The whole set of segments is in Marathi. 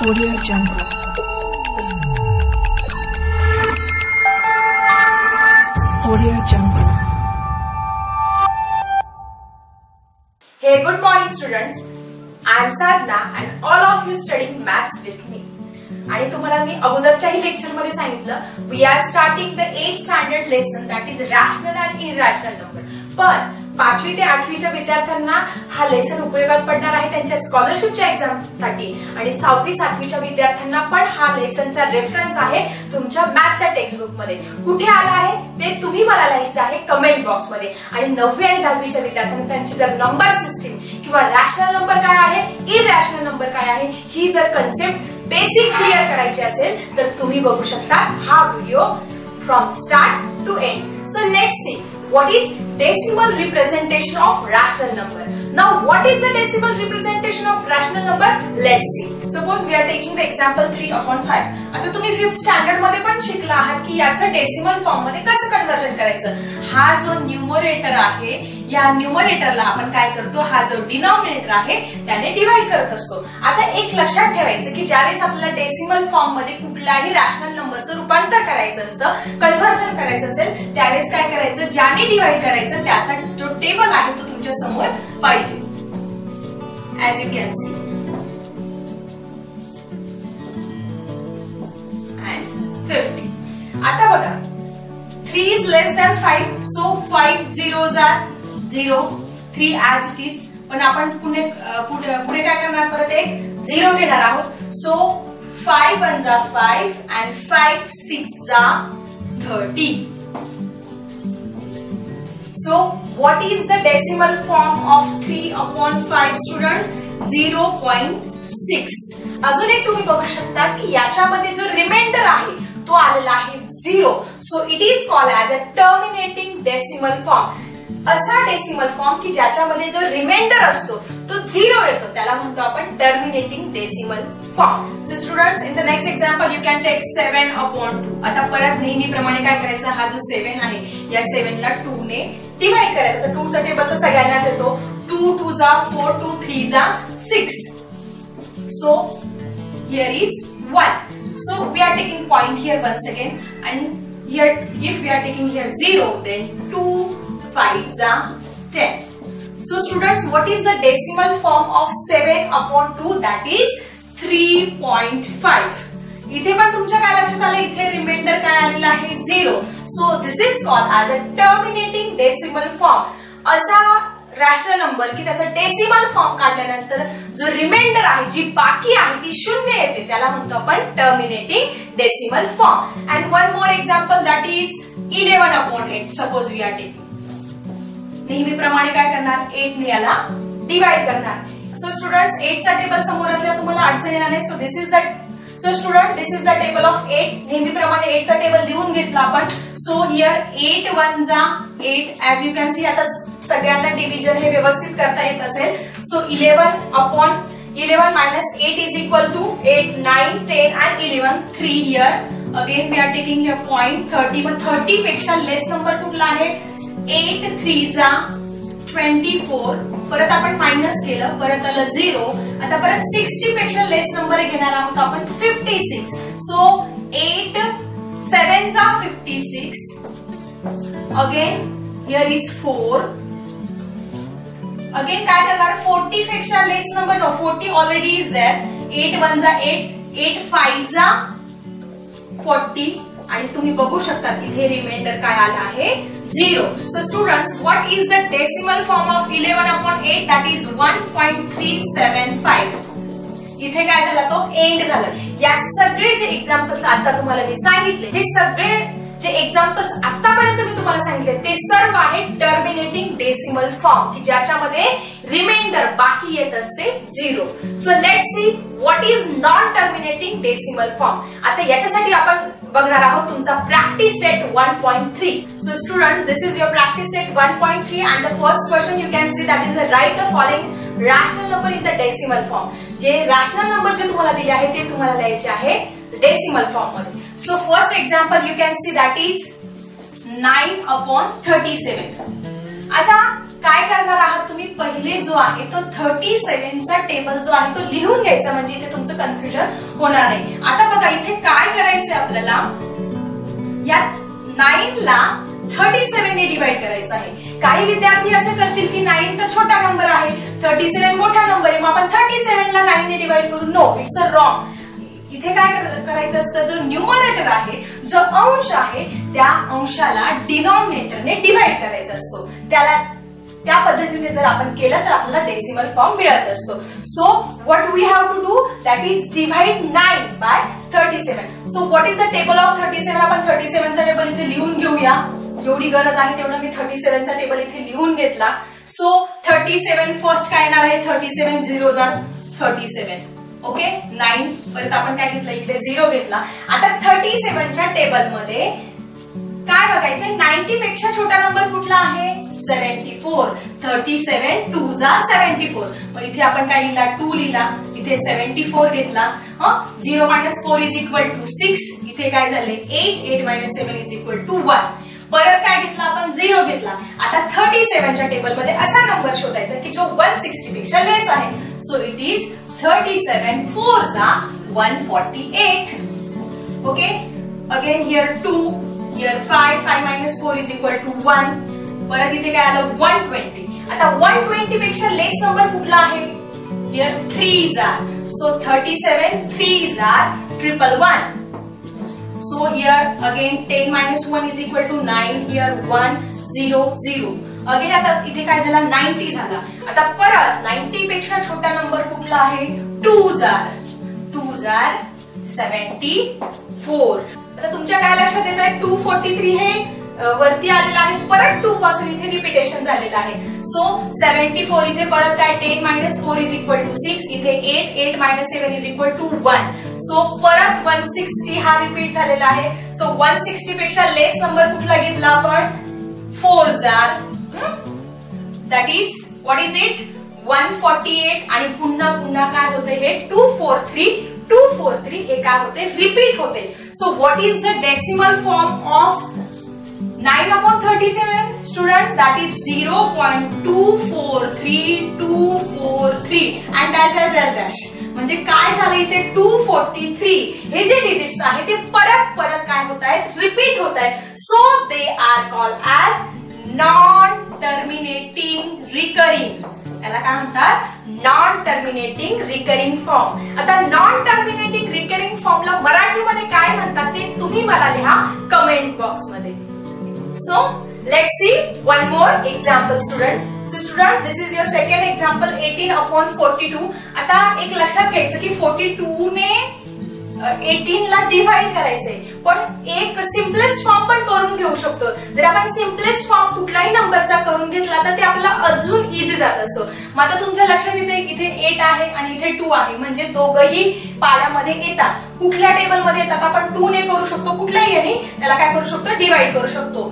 Audio Jungle. Audio Jungle. Hey, good morning students. I am Sadhna and all of you studying maths with me. आणि तुम्हाला मी अगोदरच्याही लेक्चर मध्ये सांगितलं we are starting the 8th standard lesson that is rational and irrational number. पण 5वी ते 8वीच्या विद्यार्थ्यांना हा लेसन उपयोगात पडणार आहे त्यांच्या स्कॉलरशिपच्या एक्झाम साठी आणि 6वी 7वीच्या विद्यार्थ्यांना पण हा लेसनचा रेफरन्स आहे तुमच्या मॅथ्सच्या टेक्स्ट बुक मध्ये. कुठे आला आहे ते तुम्ही मला लिहायचं आहे कमेंट बॉक्स मध्ये. आणि 9वी आणि 10वीच्या विद्यार्थ्यांना त्यांची जर नंबर सिस्टीम किंवा रॅशनल नंबर काय आहे इररॅशनल नंबर काय आहे ही जर कन्सेप्ट बेसिक क्लियर करायची असेल तर तुम्ही बघू शकता हा video from start to end. So let's see what is decimal representation of rational number. Now what is the decimal representation of rational number? Let's see. Suppose we are taking the example 3/5. आता तुम्ही 5th स्टँडर्ड मध्ये पण शिकला आहात की याचं डेसिमल फॉर्म मध्ये कसं कन्वर्जन करायचं. हा जो न्यूमरेटर आहे या न्यूमरेटरला आपण काय करतो हा जो डिनॉमिनेटर आहे त्याने डिवाइड करत असतो. आता एक लक्षात ठेवायचं की ज्यावेळेस आपल्याला डेसिमल फॉर्म मध्ये कुठल्याही रॅशनल नंबरचं रूपांतर करायचं असतं कन्वर्जन करायचं असेल त्यावेळेस काय करायचं ज्याने डिवाइड करायचं त्याचा जो टेबल आहे तो तुमच्या समोर पाहिजे. As you can see and 50. आता बघा 3 is less than 5 so 5 zeros are 0 3 as it is. पण आपण पुढे काय करणार परत एक 0 घेणार आहोत. सो 5 1 जा 5 and 5 6 जा 30. So what is the decimal form of 3/5 student? 0.6. अजून एक तुम्ही बघू शकता की याच्यामध्ये जो रिमाइंडर आहे तो आलेला आहे 0. So it is called as a terminating decimal form. असा डेसिमल फॉर्म की ज्याच्यामध्ये जो रिमाइंडर असतो तो 0 येतो त्याला म्हणतो आपण terminating decimal form. So students in the next example you can take 7/2. आता परत नेहमीप्रमाणे काय करायचं हा जो 7 आहे या 7 ला 2 ने डिवाइड करायचं. तर 2 चा टेबल तर सगळ्यांनाच येतो. 2 2 जा 4 2 3 जा 6. So here is 1. So we are taking point here once again and here if we are taking here 0 then 2 5 are 10. So students what is the decimal form of 7/2? That is 3.5. इथे पण तुमच्या काय लक्षात आलं इथे रिमाइंडर काय आलेला आहे 0. So this is called as a terminating decimal form. असा रॅशनल नंबर की त्याचा डेसिमल फॉर्म काढल्यानंतर जो रिमाइंडर आहे जी बाकी आहे ती 0 येते त्याला म्हणतो आपण terminating decimal form. And one more example that is 11/8. Suppose we are taking नेहमीप्रमाणे काय करणार 8 ने याला डिवाइड करणार. सो स्टुडंट्स 8 चा टेबल समोर असल्यास तुम्हाला अडचण येणार नाही. So this is the student this is the table of 8. नेहमीप्रमाणे 8 चा टेबल लिहून घेतला आपण. सो हियर 8 1 जा 8. ऍज यू कॅन सी आता सगळ्यांना डिव्हिजन हे व्यवस्थित करता येत असेल. So 11/11 minus 8 is equal to 8 9 10 and 11 3 here. Again we are taking here point 30. पण 30 पेक्षा लेस नंबर कुठला आहे 8 3 जा 24. परत आपण मायनस केलं परत आलं 0. आता परत 60 पेक्षा लेस नंबर घेणार आहोत आपण 56. सो 8 7 जा 56. Again here is 4. अगेन काय करणार 40 पेक्षा less number no 40 already is there. 8 1 जा 8 8 5 जा 40 आणि तुम्ही बघू शकता इथे रिमाइंडर काय आला आहे 0. So students what is the decimal form of 11/8? That is 1.375. इथे काय झालं तो एंड झालं. या सगळे जे एक्झाम्पल्स आता तुम्हाला मी सांगितले हे सगळे जे एक्झाम्पल्स आतापर्यंत मी तुम्हाला सांगितले ते सर्व आहे टर्मिनेटिंग डेसिमल फॉर्म की ज्याच्यामध्ये रिमाइंडर बाकी येत असते 0. So let's see what is non terminating decimal form. आता याच्यासाठी आपण बघणार आहोत तुमचा practice set 1.3. So student this is your practice set 1.3 and the first question you can see that is write the following rational number in the decimal form. जे रॅशनल नंबर जे तुम्हाला दिले आहे ते तुम्हाला लिहायचे आहे डेसिमल फॉर्म मध्ये. So first example you can see that is 9/37. आता काय करणार आहात तुम्ही पहिले जो आहे तो 37 चा टेबल जो आहे तो लिहून घ्यायचा म्हणजे इथे तुमचं तुमचं कन्फ्युजन होणार नाही. आता बघा इथे काय करायचंय आपल्याला, या 9 ला 37 ने डिवाइड करायचं आहे. काही विद्यार्थी असे करतील की 9 तर छोटा नंबर आहे, 37 मोठा नंबर आहे, मग आपण 37 ला 9 ने डिवाइड करू. No, it's a wrong. इथे काय करायचं असतं, जो न्यूमरेटर आहे, जो अंश आहे, त्या अंशाला डिनॉमिनेटरने डिवाइड करायचा असतो. त्या पद्धतीने जर आपण केलं तर आपल्याला डेसिमल फॉर्म मिळत असतो. So what we have to do, that is divide 9 by 37. So what is the table of 37. आपण 37 चा टेबल इथे लिहून घेऊया. जेवढी गरज आहे तेवढं मी 37 चा टेबल इथे लिहून घेतला. सो 37 फर्स्ट काय येणार आहे, 37 0 जार 37. ओके, 9 परत आपण काय घेतलं, इकडे 0 घेतला. आता 37 च्या टेबल मध्ये काय बघायचंय, 90 पेक्षा छोटा नंबर कुठला आहे, 74. 37 2 जा 74. मग इथे आपण काय लिहिला, 2 लिहिला, इथे 74 घेतला. 0 - 4 = 6. इथे काय झाले, 8. 8 - 7 = 1. परत काय घेतला आपण, 0 घेतला. आता 37 च्या टेबल मध्ये असा नंबर शोधायचा की जो 160 पेक्षा लेस आहे. सो इट इज 37 4 जा 148. Okay, again here 2, here 5. 5 - 4 = 1. परत इथे काय आलं, 120. आता 120 पेक्षा लेस नंबर कुठला आहे, हियर 3 जा. सो 37 3 जा 111. So here again 10 - 1 = 9. Here 1 0 0. Again आता इथे काय झाला, 90 झाला. आता परत 90 पेक्षा छोटा नंबर कुठला आहे, 2 जार. 2 जार 74. आता तुमच्या काय लक्षात येत आहे, 243 हे वरती आलेलं आहे, परत 2 पासून इथे रिपिटेशन झालेलं आहे. सो 74 इथे परत काय, 10 - 4 = 6. इथे 8. 8 - 7 = 1. सो परत 160 हा रिपीट झालेला आहे. सो 160 पेक्षा लेस नंबर कुठला घेतला आपण, 4 जार. That is what is it, 148. आणि पुन्हा पुन्हा काय होते, हे 243 हे काय होते, रिपीट होते. So what is the decimal form of 9/37 students, that is 0.243243 and dash. म्हणजे काय झालं इथे, 243 हे जे डिजिट्स आहे ते परत काय होत आहेत, रिपीट होत आहे. So they are called as non terminating recurring. त्याला काय म्हणतात, नॉन टर्मिनेटिंग रिकरिंग फॉर्म. आता नॉन टर्मिनेटिंग रिकरिंग फॉर्मला मराठीमध्ये काय म्हणतात ते तुम्ही मला लिहा कमेंट बॉक्स मध्ये. So let's see one more example, student. So student, this is your second example, 18/42. आता एक लक्षात घ्यायचं की 42 ने 18 ला डिवाइड करायचंय, पण एक सिम्पलेस्ट फॉर्म पण करून घेऊ शकतो. जर आपण सिम्पलेस्ट फॉर्म कुठलाही नंबरचा करून घेतला तर ते आपल्याला अजून इझी जात असतो. मग आता तुमच्या लक्षात येते इथे 8 आहे आणि इथे 2 आहे, म्हणजे दोघही पाड्यामध्ये येतात. कुठल्या टेबल मध्ये येतात, आपण 2 ने करू शकतो, कुठल्याही याने त्याला काय करू शकतो, डिवाइड करू शकतो.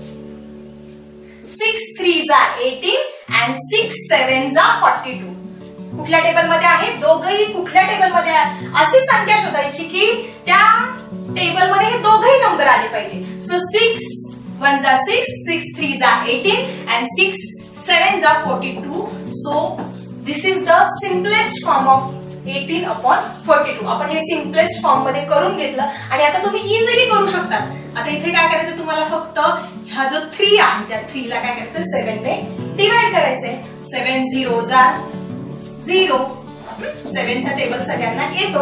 6 3 जा 18 and 6 7 जा 42. कुठल्या टेबल मध्ये आहे, दोघही कुठल्या टेबल मध्ये आहे, अशी संख्या शोधायची की त्या टेबल मध्ये हे दोघही नंबर आले पाहिजे. सो 6 1 जा 6, 6 3 जा 18 and 6 7 जा 42. So this is the simplest form of 18/42. आपण हे सिम्पलेस्ट फॉर्म मध्ये करून घेतलं आणि आता तुम्ही इझिली करू शकता. आता इथे काय करायचं, तुम्हाला फक्त हा जो 3 आहे त्या 3 ला काय करायचं, 7 ने डिवाइड करायचंय. 7 0 जा 0. 7 चा टेबल सगळ्यांना येतो.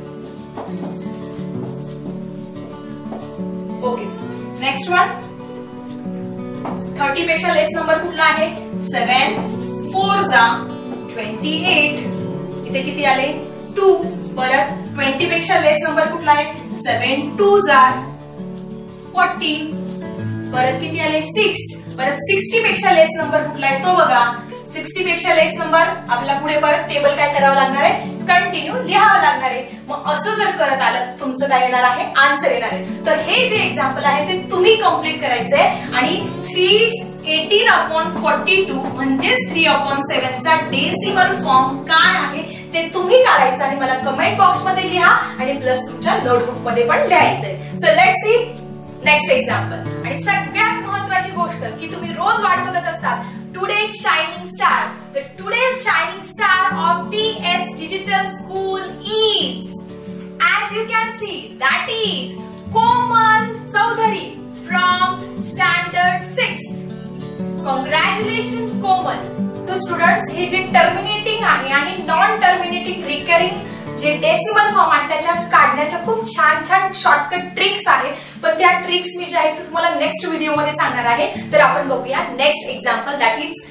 ओके, नेक्स्ट वन, 30 पेक्षा लेस नंबर कुठला आहे, 7 4 जा 28. इथे किती आले, 2. परत 20 पेक्षा लेस नंबर कुठला आहे, 7 2 जा 14. परत किती आले, 6. परत 60 पेक्षा लेस नंबर कुठला आहे तो बघा. 60 पेक्षा लेस नंबर आपल्याला पुढे परत टेबल काय करावं लागणार आहे, कंटिन्यू लिहावं लागणार आहे. मग असं जर करत आलं तुमचं काय येणार आहे, आन्सर येणार आहे. तर हे जे एक्झाम्पल आहे ते तुम्ही कम्प्लीट करायचंय आणि 18/42 म्हणजेच 3/7 चा डेसिमल फॉर्म काय आहे ते तुम्ही काढायचं आणि मला कमेंट बॉक्स मध्ये लिहा आणि प्लस तुमच्या नोटबुक मध्ये पण लिहायचंय. So let's see next example. आणि सगळ्यात महत्वाची गोष्ट की तुम्ही रोज वाट बघत असतात, today's shining star. The today's shining star of TS Digital School is you can see, that is Komal Chaudhary from standard 6th. Congratulations Komal. So students, हे जे टर्मिनेटिंग आहे आणि नॉन टर्मिनेटिंग रिकरिंग जे डेसिमल फॉर्म आहे त्याच्या काढण्याच्या खूप छान छान शॉर्टकट ट्रिक्स आहे. पण त्या ट्रिक्स मी जे आहेत ते तुम्हाला नेक्स्ट व्हिडिओ मध्ये सांगणार आहे. तर आपण बघूया नेक्स्ट एक्झाम्पल, दॅट इज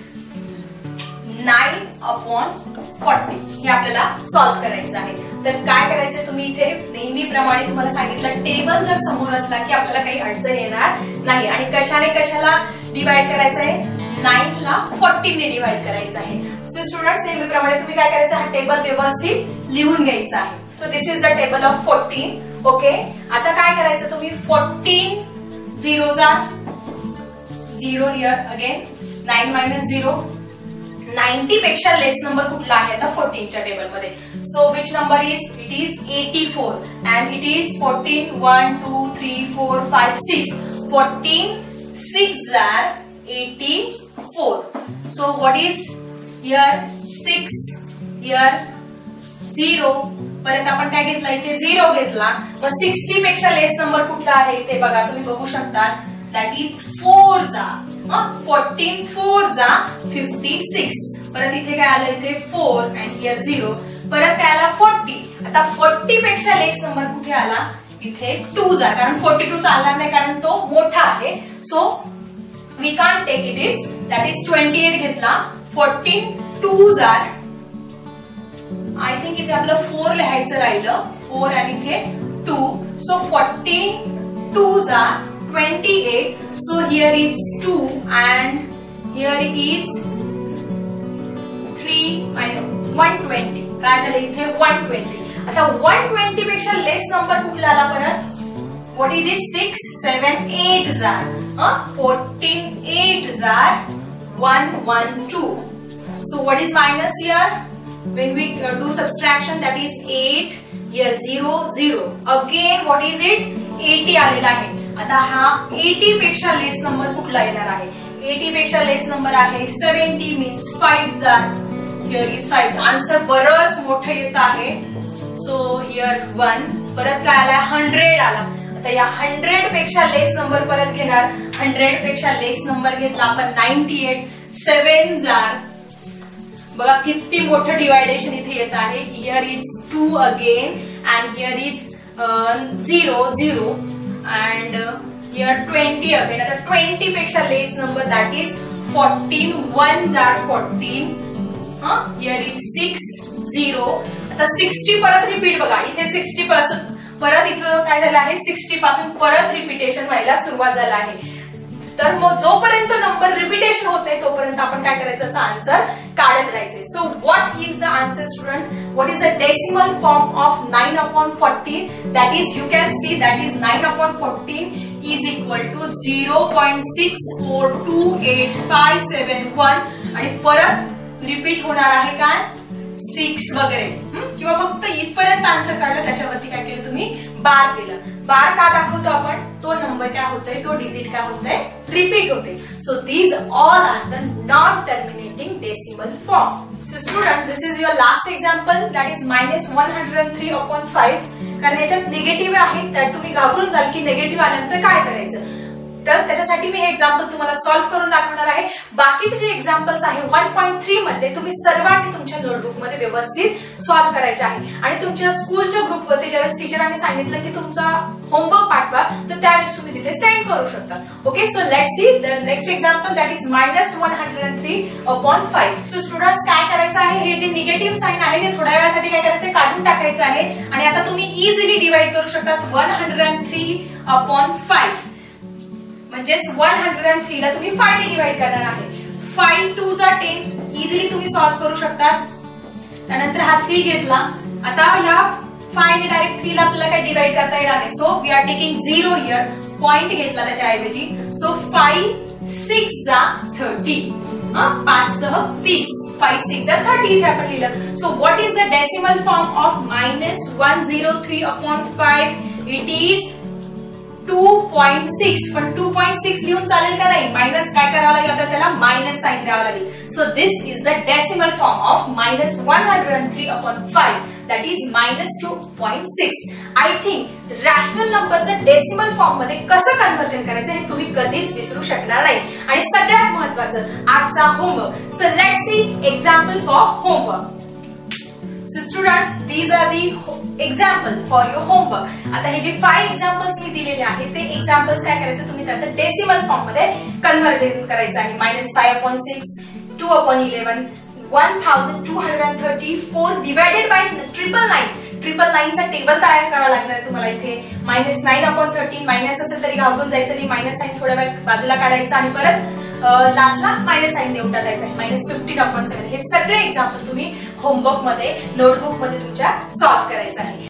9/40. हे आपल्याला सॉल्व्ह करायचं आहे. तर काय करायचंय, तुम्ही इथे नेहमीप्रमाणे तुम्हाला सांगितलं टेबल जर समोर असला की आपल्याला काही अडचण येणार नाही. आणि कशाने कशाला डिवाइड करायचं आहे, 9 ला 14 ने डिवाइड करायचं आहे. सो स्टुडंट्स, नेहमीप्रमाणे तुम्ही काय करायचं, हा टेबल व्यवस्थित लिहून घ्यायचा आहे. So this is the table of 14. Okay, आता काय करायचं, तुम्ही 14 0 जा 0 हियर अगेन 9 - 0. 90 पेक्षा लेस नंबर कुठला आहे आता 14 च्या टेबल मध्ये. So which number is, it is 84 and it is 14 1 2 3 4 5 6. 14 6 are 84. So what is here 6 here 0. परत आपण काय घेतला, इथे 0 घेतला. मग 60 पेक्षा लेस नंबर कुठला आहे इथे बघा, तुम्ही बघू शकता, दॅट इज 4 जा 14 4 जा 56. परत इथे काय आलं, इथे 4 अँड हियर 0. परत काय आला 40. आता 40 पेक्षा लेस नंबर कुठे आला, इथे 2 जा, कारण 42 चालणार नाही कारण तो मोठा आहे. So we can't take it, is that is 28 घेतला. 14 2 जार, आय थिंक इथे आपलं 4 लिहायचं राहिलं, 4 आणि इथे 2. सो 14 2 जार 28. So here is 2 and here is 3 120. काय झालं इथे 120. आता 120 पेक्षा लेस नंबर कुठला आला परत, व्हॉट इज इट, 6 7 8 जार 14 8 जार 112. So what is minus here, when we do subtraction, that is 8 here 0 0. Again what is it, 80 आलेला आहे. आता हा 80 पेक्षा लेस नंबर कुठला येणार आहे, 80 पेक्षा लेस नंबर आहे 70 मीन्स 5 जार हियर इज 5. आन्सर बरंच मोठं येत आहे. So here 1. परत काय आला, 100 आला. आता या 100 पेक्षा लेस नंबर परत घेणार. 100 पेक्षा लेस नंबर घेतला आपण 98. 7 जार, बघा किती मोठं डिवायडेशन इथे येत आहे. Here is 2 again and here is 0 0 and here 20 again. आता 20 पेक्षा लेस नंबर, that is 14 1 जार 14. here is 6 0. आता 60 परत रिपीट, बघा इथे 60 पासून परत इथं काय झालं आहे, 60 पासून परत रिपीटेशन व्हायला सुरुवात झाला आहे. तर मग जोपर्यंत नंबर रिपीटेशन होते तोपर्यंत आपण काय करायचं, असं आन्सर काढत राहायचे. So what is the answer students, what is the decimal form of 9/14. That is, you can see, that is 9/14 is equal to 0.6428571. आणि परत रिपीट होणार आहे काय, 6 वगैरे, किंवा फक्त इथपर्यंत आन्सर काढलं, त्याच्यावरती काय केलं तुम्ही, बार केलं. बार का दाखवतो आपण, तो नंबर काय होतोय, तो डिजिट काय होतोय, रिपीट होते. So these all are the non terminating decimal form. So student, this is your last example, that is -103/5. कारण याच्यात निगेटिव्ह आहे, तर तुम्ही घाबरून जाल की निगेटिव्ह आल्यानंतर काय करायचं. तर त्याच्यासाठी मी हे एक्झाम्पल तुम्हाला सॉल्व्ह करून दाखवणार आहे. बाकीचे जे एक्झाम्पल्स आहे 1.3 मध्ये तुम्ही सर्वांनी तुमच्या नोटबुक मध्ये व्यवस्थित सॉल्व्ह करायचे आहे. आणि तुमच्या स्कूलच्या ग्रुपवरती ज्यावेळेस टीचरांनी सांगितलं की तुमचा होमवर्क पाठवा, तर त्यावेळेस तुम्ही तिथे सेंड करू शकता. Okay, so let's see the next example, that is -103/5. So students, काय करायचं आहे, हे जे निगेटिव्ह साइन आहे ते थोड्या वेळासाठी काय करायचं, काढून टाकायचं आहे. आणि आता तुम्ही इझिली डिवाइड करू शकता 103/5. म्हणजेच 103 ला तुम्ही 5 ने डिवाइड करणार आहे. 5 2 जा 10, इझिली तुम्ही सॉल्व्ह करू शकता. त्यानंतर हा 3 घेतला. आता ह्या 5 ने डायरेक्ट 3 ला आपल्याला काय डिवाइड करता येणार नाही. So we are taking 0 here, point घेतला त्याच्याऐवजी. सो 5 6 जा 30. 5 सह 30, 5 6 जा 30 इथे आपण लिहिलं. So what is the decimal form of -103/5. It is 2.6. पण 2.6 लिहून चालेल का नाही, मायनस काय करावं लागेल आपल्याला, त्याला मायनस साइन द्यावं लागेल. So this is the decimal form of -103/5. That is -2.6. I think rational नंबरचं डेसिमल फॉर्म मध्ये कसं कन्व्हर्जन करायचं हे तुम्ही कधीच विसरू शकणार नाही. आणि सगळ्यात महत्वाचं आजचा homework. So let's see example for homework. So students, these are the example for your homework. आता हे जे 5 एक्झाम्पल्स मी दिलेले आहेत ते एक्झाम्पल्स काय करायचं, तुम्ही त्याचं डेसिमल फॉर्म मध्ये कन्व्हर्जन करायचं आहे. -5/6, 2/11, 1234 डिवायडेड बाय 999चा टेबल तयार करावा लागणार आहे तुम्हाला. इथे -9/13 मायनस असेल तरी घाबरून जायचं नाही, -9 थोड्या वेळ बाजूला काढायचं आणि परत लास्टला -9 देऊन टाकायचं आहे. -15/7 हे सगळे एक्झाम्पल तुम्ही होमवर्क मध्ये नोटबुक मध्ये तुमच्या सॉल्व्ह करायचं आहे.